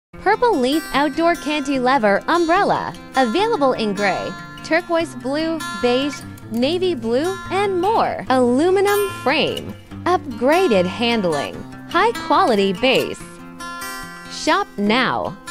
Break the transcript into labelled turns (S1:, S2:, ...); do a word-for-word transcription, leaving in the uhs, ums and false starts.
S1: Purple Leaf Outdoor Cantilever Umbrella. Available in gray, turquoise blue, beige, navy blue, and more. Aluminum frame. Upgraded handling. High quality base. Shop now.